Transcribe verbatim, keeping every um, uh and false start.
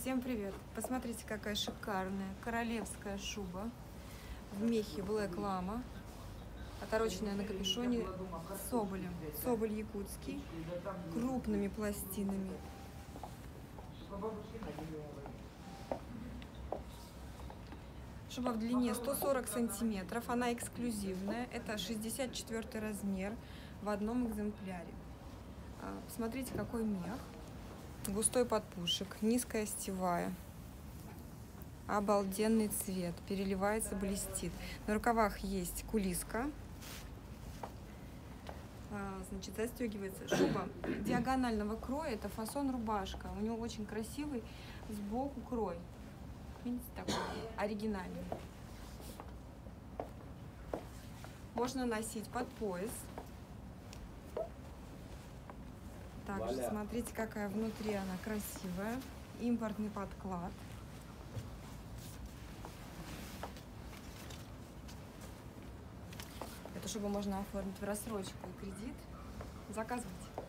Всем привет! Посмотрите, какая шикарная королевская шуба в мехе Black Lama, отороченная на капюшоне соболем. Соболь якутский, крупными пластинами. Шуба в длине сто сорок сантиметров, она эксклюзивная, это шестьдесят четвёртый размер в одном экземпляре. Посмотрите, какой мех. Густой подпушек, низкая стевая, обалденный цвет, переливается, блестит. На рукавах есть кулиска, значит, застегивается. Шуба диагонального кроя, это фасон рубашка, у него очень красивый сбоку крой, видите, такой оригинальный. Можно носить под пояс. Также смотрите, какая внутри она красивая. Импортный подклад. Эту шубу можно оформить в рассрочку и кредит. Заказывайте.